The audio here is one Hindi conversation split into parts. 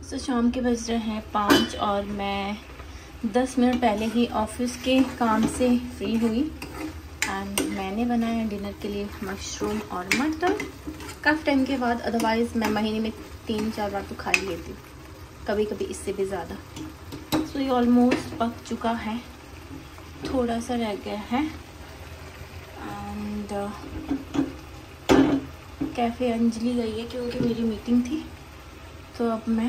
तो शाम के बज रहे हैं 5 और मैं 10 मिनट पहले ही ऑफिस के काम से फ्री हुई एंड मैंने बनाया डिनर के लिए मशरूम और मटर काफ़ी टाइम के बाद। अदरवाइज़ मैं महीने में 3-4 बार तो खा ही लेती हूँ, कभी कभी इससे भी ज़्यादा। सो ये ऑलमोस्ट पक चुका है, थोड़ा सा रह गया है। एंड कैफ़े अंजलि गई है क्योंकि मेरी मीटिंग थी, तो अब मैं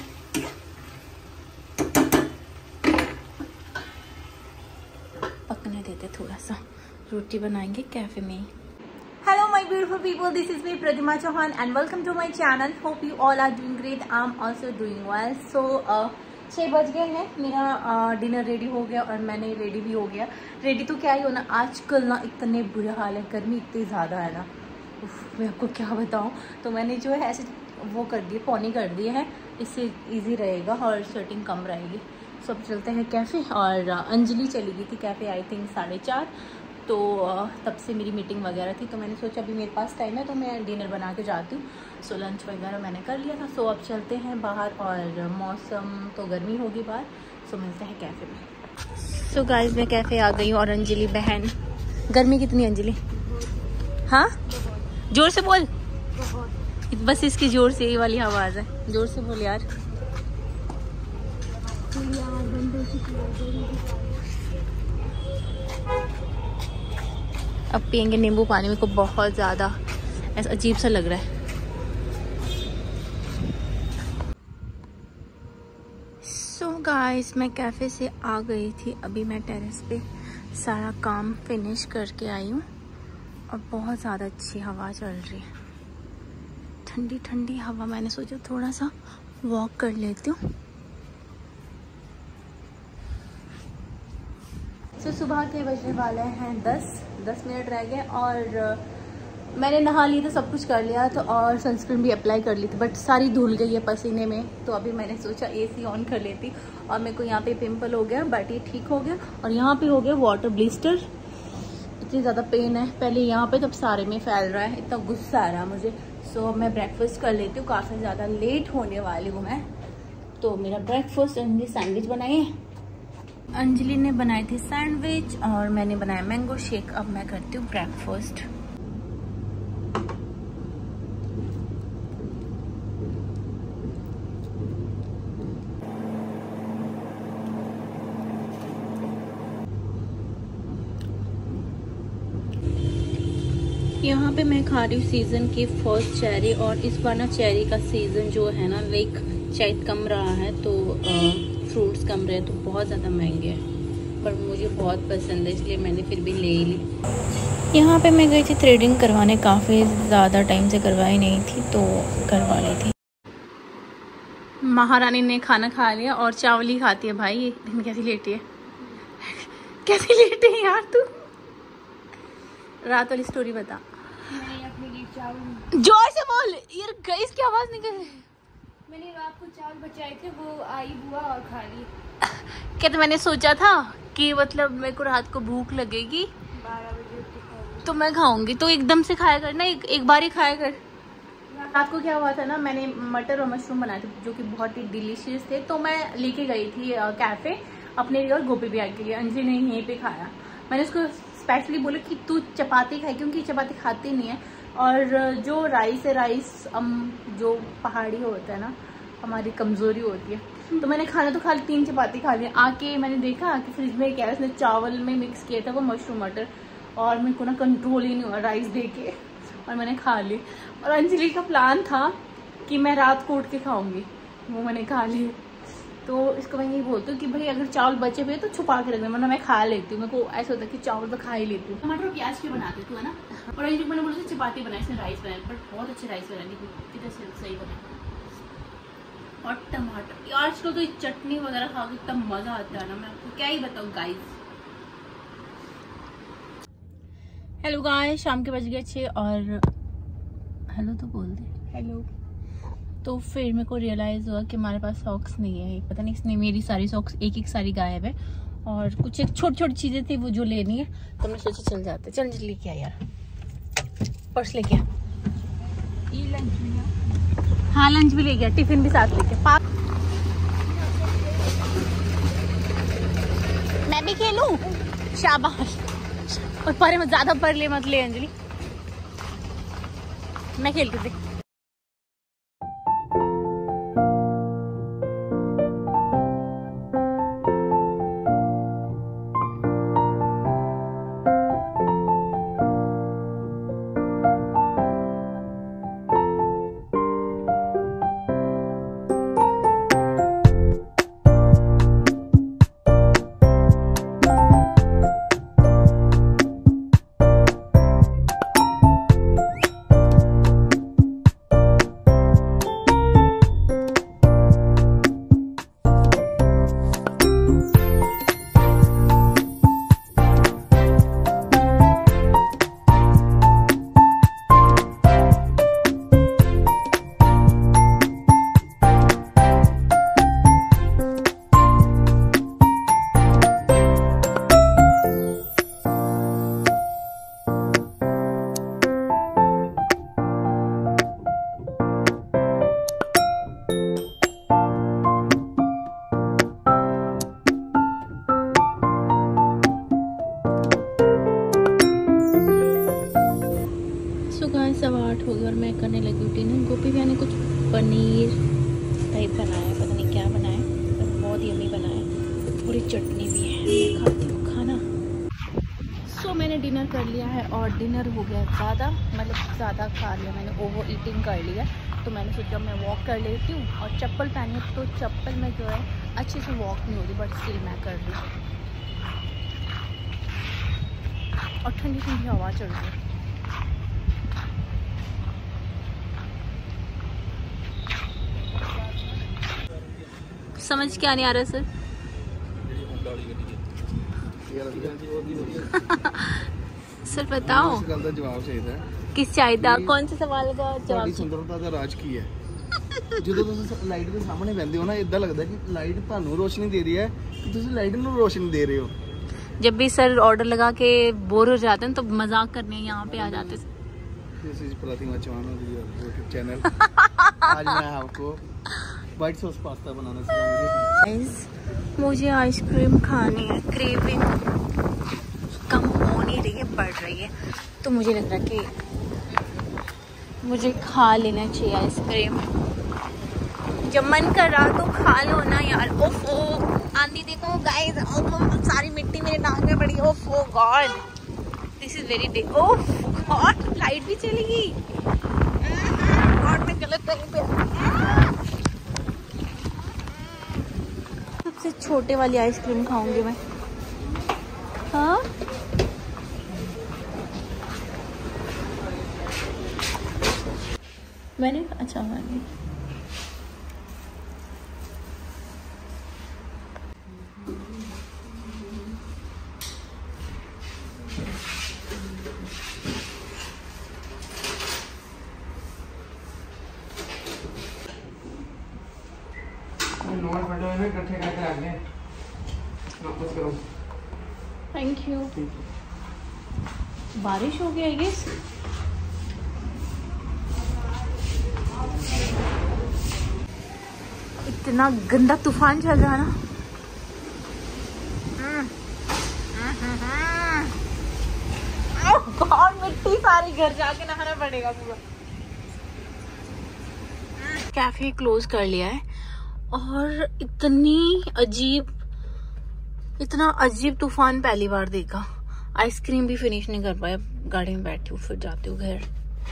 पकने देते, थोड़ा सा रोटी बनाएंगे कैफ़े में ही। Hello my beautiful people, this is me Pratima Chauhan and welcome to my channel. Hope you all are doing great. I'm also doing well. So 6 बज गए हैं, मेरा डिनर रेडी हो गया और मैंने रेडी भी हो गया। रेडी तो क्या ही होना, आजकल ना इतने बुरे हाल है, गर्मी इतनी ज़्यादा है ना, मैं आपको क्या बताऊँ। तो मैंने जो है ऐसे वो कर दिए, पौनी कर दिए है, इससे इजी रहेगा और स्वेटिंग कम रहेगी। सो अब चलते हैं कैफ़े। और अंजलि चली गई थी कैफ़े आई थिंक 4:30, तो तब से मेरी मीटिंग वगैरह थी, तो मैंने सोचा अभी मेरे पास टाइम है तो मैं डिनर बना के जाती हूँ। सो लंच वगैरह मैंने कर लिया था। सो अब चलते हैं बाहर और मौसम तो गर्मी होगी बाहर। सो मिलते हैं कैफ़े में। सो गाइस मैं कैफ़े आ गई हूँ और अंजलि बहन, गर्मी कितनी अंजलि? हाँ जोर से बोल, बस इसकी जोर से, यही वाली आवाज़ है, जोर से बोल यार। अब पियेंगे नींबू पानी, मेरे को बहुत ज़्यादा ऐसा अजीब सा लग रहा है। सो गाइस मैं कैफ़े से आ गई थी, अभी मैं टेरेस पे सारा काम फिनिश करके आई हूँ और बहुत ज़्यादा अच्छी हवा चल रही है, ठंडी ठंडी हवा। मैंने सोचा थोड़ा सा वॉक कर लेती हूँ। तो सुबह के बजने वाले हैं 10 मिनट रह गए और मैंने नहा ली तो सब कुछ कर लिया तो, और सनस्क्रीन भी अप्लाई कर ली थी, बट सारी धुल गई है पसीने में। तो अभी मैंने सोचा एसी ऑन कर लेती और मेरे को यहाँ पे पिंपल हो गया, बट ये ठीक हो गया। और यहाँ पे हो गया वाटर ब्लिस्टर, इतनी ज़्यादा पेन है, पहले यहाँ पे तब सारे में फैल रहा है, इतना गुस्सा आ रहा है मुझे। सो अब मैं ब्रेकफास्ट कर लेती हूँ, काफ़ी ज़्यादा लेट होने वाली हूँ मैं। तो मेरा ब्रेकफास्ट, अंजलि सैंडविच बनाई है, अंजलि ने बनाई थी सैंडविच और मैंने बनाया मैंगो शेक। अब मैं करती हूँ ब्रेकफास्ट। यहाँ पे मैं खा रही हूँ सीजन की फर्स्ट चेरी, और इस बार ना चेरी का सीजन जो है ना लाइक शायद कम रहा है, तो फ्रूट्स कम रहे तो बहुत ज़्यादा महंगे हैं, पर मुझे बहुत पसंद है इसलिए मैंने फिर भी ले ली। यहाँ पे मैं गई थी थ्रेडिंग करवाने, काफ़ी ज़्यादा टाइम से करवाई नहीं थी तो करवा ली थी। महारानी ने खाना खा लिया और चावल ही खाती है भाई। ये दिन कैसी लेटी है कैसी लेटी है यार तू? रात वाली स्टोरी बता। जोर से बोल यार, गैस की आवाज़ निकल। मैंने रात को चावल बचाए थे, वो आई बुआ और खा ली। क्या तो मैंने सोचा था कि मतलब मेरे को रात को भूख लगेगी 12 बजे तो मैं खाऊंगी, तो एकदम से खाया कर ना, एक बार ही खाया कर। रात को क्या हुआ था ना, मैंने मटर और मशरूम बनाए थे जो कि बहुत ही डिलीशियस थे, तो मैं लेके गई थी कैफ़े अपने लिए और गोपी भैया के लिए। अंजलि ने यहीं पे खाया। मैंने उसको स्पेशली बोला कि तू चपाती खाए, क्योंकि चपाती खाती नहीं है, और जो राइस है, राइस जो पहाड़ी होता है ना, हमारी कमज़ोरी होती है। तो मैंने खाना तो खा ली, 3 चपाती खा लिया। आके मैंने देखा कि फ्रिज में क्या है, उसने चावल में मिक्स किया था वो मशरूम मटर, और मेरे को ना कंट्रोल ही नहीं हुआ राइस दे के, और मैंने खा ली। और अंजलि का प्लान था कि मैं रात को उठ के खाऊंगी, वो मैंने खा ली। तो इसको मैं यही बोलती हूँ कि भाई अगर चावल बचे हुए तो छुपा के रख दे, वरना मैं खा लेती हूँ। मेरे को ऐसा होता है कि चावल तो खा ही लेती हूँ। टमाटर और प्याज के बनाती तू है ना, और अंजलि मैंने बोला चपाती बनाई, इसने राइस बनाया, बट बहुत अच्छे राइस बनाई, कितने सही बना। और टमाटर आजकल तो चटनी वगैरह खा के इतना मजा आता है ना, मैं आपको क्या ही बताऊँ गाइस। हेलो गाइस, शाम के बज गए 6 और हेलो तो बोल दे हेलो। तो फिर मेरे को रियलाइज़ हुआ कि हमारे पास सॉक्स नहीं है, पता नहीं इसने मेरी सारी सॉक्स एक सारी गायब है, और कुछ एक छोटी छोटी चीज़ें थी वो जो लेनी है, तो मैं सोचा चल जाते। चल लेके आ यार, पर्स लेके आ। हाँ लंच भी ले गया, टिफिन भी साथ लेके। मैं भी खेलूं? शाबाश। और परे मत, ज्यादा पर ले मत ले अंजलि, मैं खेलती थी। हो गई और मैं करने लगी हूँ डिनर। गोपी भैया ने कुछ पनीर टाइप बनाया है, पता नहीं क्या बनाया, पर बहुत यम्मी बनाया है। पूरी चटनी भी है, मैं खाती हूँ खाना। सो मैंने डिनर कर लिया है और डिनर हो गया ज़्यादा, मतलब ज़्यादा खा लिया मैंने, ओवर ईटिंग कर लिया। तो मैंने सोचा मैं वॉक कर लेती हूँ, और चप्पल पहनी तो चप्पल में जो है अच्छे से वॉक नहीं होती, बट स्टिल मैं कर रही हूँ। और ठंडी ठंडी हवा चल रही है। समझ क्या नहीं आ रहा सर? सर बताओ जवाब चाहिए, किस चाहिए, कौन से सवाल का जवाब? सुंदरता का राज की है। ਜਦੋਂ ਤੁਸੀਂ ਲਾਈਟ ਦੇ ਸਾਹਮਣੇ ਬੈਠਦੇ ਹੋ ਨਾ, ਇਦਾਂ ਲੱਗਦਾ ਕਿ ਲਾਈਟ ਤੁਹਾਨੂੰ ਰੋਸ਼ਨੀ ਦੇ ਰਹੀ ਹੈ ਕਿ ਤੁਸੀਂ ਲਾਈਟ ਨੂੰ ਰੋਸ਼ਨੀ ਦੇ ਰਹੇ हो। जब भी सर ऑर्डर लगा के बोर हो जाते हैं तो मजाक करने यहाँ पे आ जाते हैं। This is Pratima Chauhan YouTube channel. आज मैं आपको व्हाइट सॉस पास्ता बनाना सिखाऊंगी। मुझे आइसक्रीम खानी है, क्रेविंग कम हो नहीं रही है, बढ़ रही है। तो मुझे लग रहा है कि मुझे खा लेना चाहिए आइसक्रीम। जब मन कर रहा तो खा लो ना यार। ओफो आंधी देखो गाइस, सारी मिट्टी मेरे नाक में पड़ी। ओफो god, this is very big. ओफ गॉड, लाइट भी चली गई। गॉड मैं गलत कहीं पे। सबसे छोटे वाली आइसक्रीम खाऊंगी मैं। हाँ मैंने अच्छा मैंने थैंक यू। बारिश हो गया है ये। इतना गंदा तूफान चल रहा है ना। और मिट्टी सारी घर जाके नहाना पड़ेगा पूरा। कैफे क्लोज कर लिया है और इतना अजीब तूफान पहली बार देखा। आइसक्रीम भी फिनिश नहीं कर पाया, गाड़ी में बैठी हूँ, फिर जाती हूँ घर।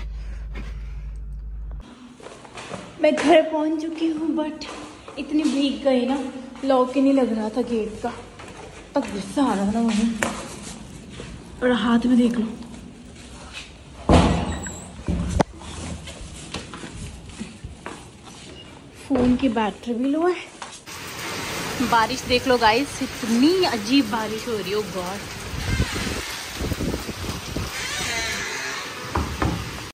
मैं घर पहुंच चुकी हूँ, बट इतनी भीग गई ना, लॉक ही नहीं लग रहा था गेट का। तब गुस्सा आ रहा था मुझे। और हाथ में देख लो, फोन की बैटरी भी लो है। बारिश देख लो गाइस, इतनी अजीब बारिश हो रही है। ओ गॉड,